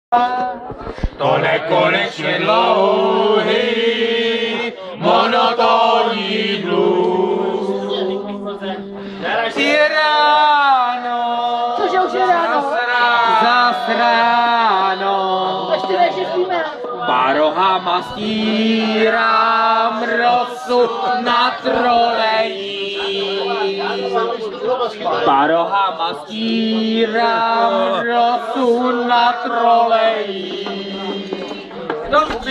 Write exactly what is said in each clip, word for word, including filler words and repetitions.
To nekonečně dlouhý, monotónní blues. Je ráno, cože už je ráno? zas ráno, ještě než spíme. Parohama stírám rosu na troleji. Parohama stírám rosu na troleji. Dobrý!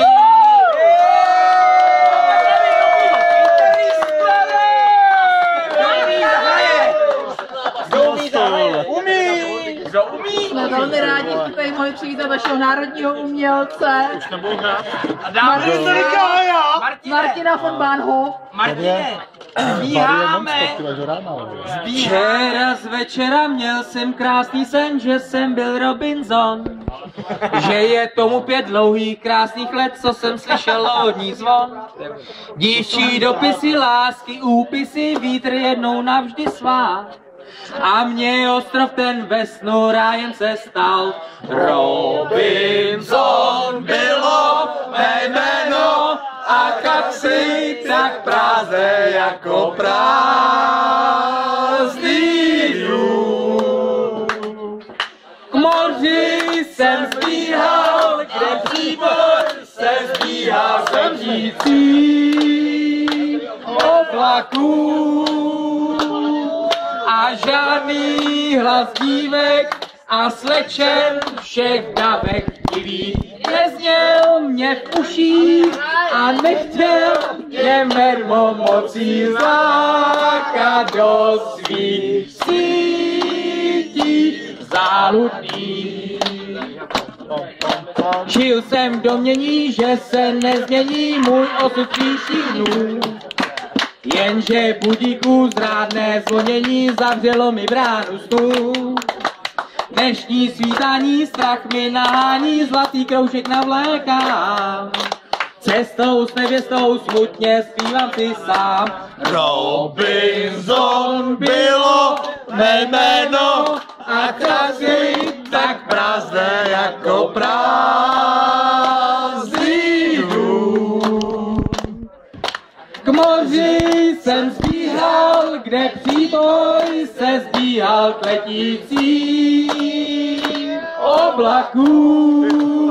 Jsme velmi rádi, že tady mohli přivítat našeho národního umělce. Už nebudu hrát. A dáme to říkala já! Martina von Bahnhof. Martine, zbíháme. Včera z večera měl jsem krásný sen, že jsem byl Robinson. Že je tomu pět dlouhých krásných let, co jsem slyšel lodní zvon. Dívčí dopisy, lásky, úpisy, vítr jednou navždy svá. A mě ostrov ten ve snu rájem se stal. Robinson bylo mé jméno a kapsy tak prázdné jako prázdný dům. K moři jsem zbíhal, kde příbor se zbíhal jsem řící oblaků. A žádný hlas dívek a slečen všech dávek divých nezněl mě v uších a nechtěl mě mermomocí zlákat do svých sítí záludných. Žil jsem v domění, že se nezmění můj osud příštích dnů. Jenže budíků zrádné zvonění zavřelo mi bránu snů. Dnešní svítání strach mi nahání, zlatý kroužek navlékám. Cestou s nevěstou smutně zpívám si sám. Robinson bylo mé jméno a krásy tak prázdné jako prázdný dům. K moři jsem zbíhal, kde příboj se zbíhal k letícím oblaků.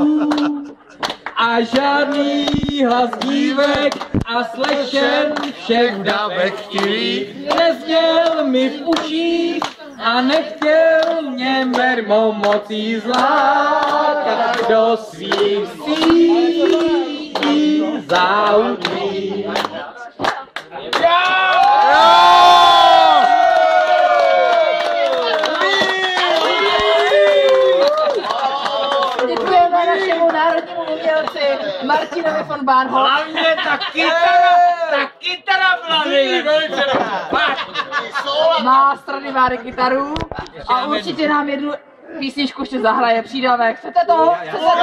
A žádný hlas dívek a slečen všech dávek chtivých nezněl mi v uších a nechtěl mě mermomocí zlákat do svých sítí záludných. Děkujeme našemu národnímu umělci Martinovi von Bahnhof. Hlavně ta kytara, ta kytara byla nejlepší. Má Stradivarius kytaru a určitě nám jednu písničku ještě zahraje. Přídavek. Chcete to? Chcete to?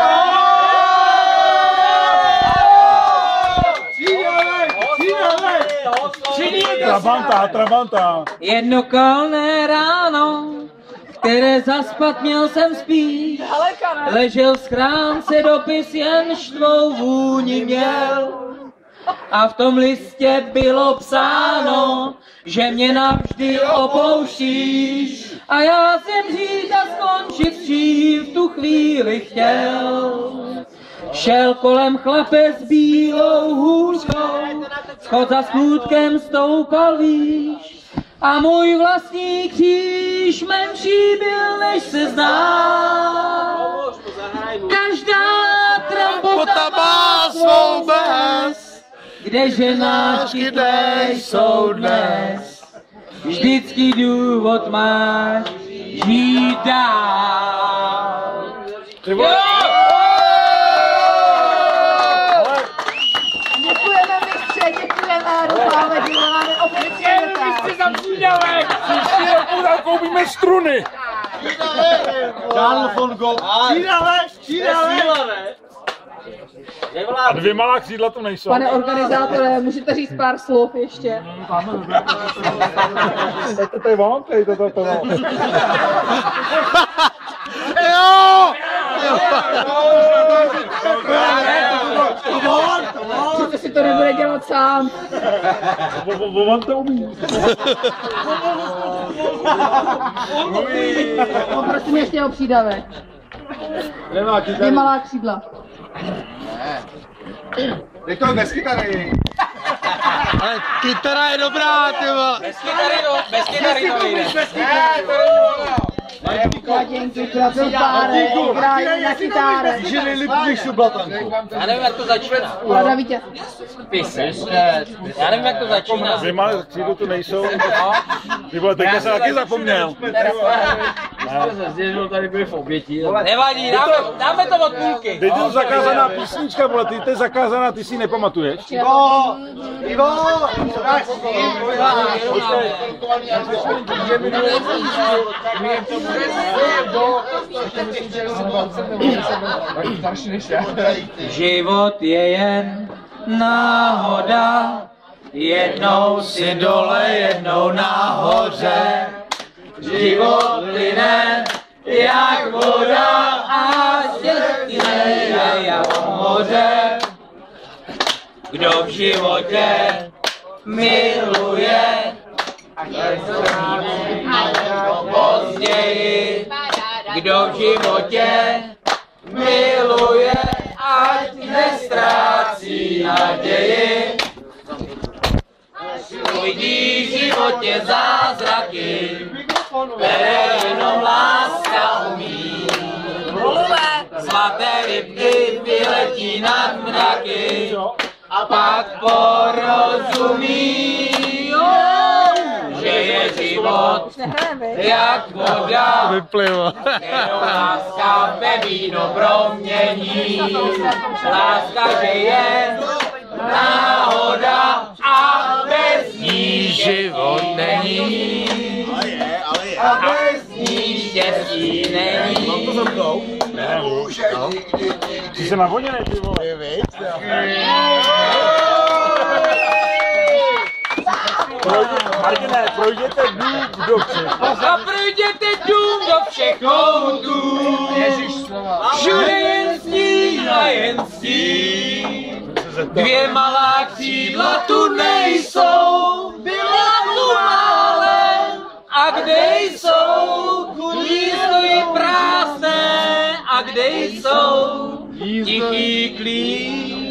Trabanta, trabanta. Jedno kolné ráno, které zaspat měl jsem spíš, ležel v schránce dopis, jenž tvou vůni měl. A v tom listě bylo psáno, že mě navždy opouštíš. A já jsem žít a skončit dřív tu chvíli chtěl. Šel kolem chlapec s bílou hůřkou, schod za skutkem stoupal výš. A můj vlastní kříž menší byl, než se zdá. Každá trampota má svou bez, kde ženáčky tvé jsou dnes. Vždycky důvod máš žít dál. Děkujeme mistře, děkujeme, doufáme, že máme oficiálně. Příští rok koupíme struny. Karl von Gogh. Střídavek, střídavek. A dvě malá křídla to nejsou. Pane organizátore, můžete říct pár slov ještě? To tady vám, tady to to to. Jo! Jo! Přece si to nebude dělat sám. On to umí. Poprosím ještě o přídavek. Dvě malá křídla. Teď to bez kytary. Ale kytara je dobrá, ty vole. Bez kytary to, bez kytary to vyjde. Kladěnky, krapil párek, hrají na kytáře. Že nejlepší šublatanku. Já nevím, jak to začíná. Rada vítěz. Pise. Já nevím, jak to začíná. Dvěma křídlu tu nejsou. Ty vole, teďka se taky zapomněl. Nevadí, dáme, dáme to od půlky. Teď je to zakázaná písnička, vole, ty to je zakázaná, ty si nepamatuješ. Ivo! Ivo! Dáš s Život je jen náhoda, jednou si dole, jednou nahoře. Život plyne jak voda a štěstí je jak moře. Kdo v životě miluje, později. Kdo v životě miluje, ať nestrácí naději. Uvidí v životě zázraky, které jenom láska umí. Zlaté rybky vyletí nad mraky a pak porozumí, že je život jak voda, kterou láska ve víno promění. Láska, že je náhoda a bez ní život není. A bez ní štěstí není. Ty se navoněnej, ty vole. Martine, projděte dům do všech. A projděte dům do všech koutů. Všude jen sní a jen sní. Dvě malá křídla tu nejsou, byla tu málem. A kde jsou, hnízdo je prázdné. A kde jsou, tichý klíč.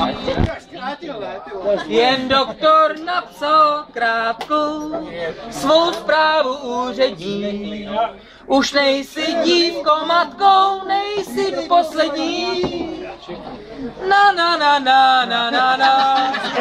Jen doktor napsal krátkou svou zprávu úřední. Už nejsi dívkou matkou, nejsi poslední. Na na na na na na na.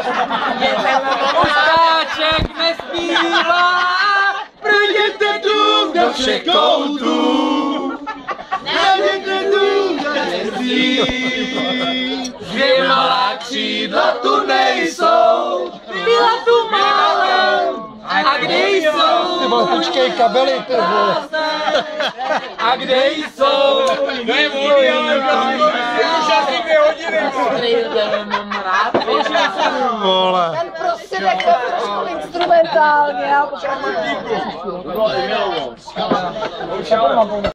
Už ptáček nespívá, projděte dům do všech koutů. Najděte dům do hvězdí. Dvě malá křídla tu nejsou, byla tu málem. A kde jsou? Ty vole, počkej, kabely, ty vole. A kde jsou? To je vůli, ale už asi dvě hodiny. Vole. Ten prostředek je trošku instrumentálně a pokračuje.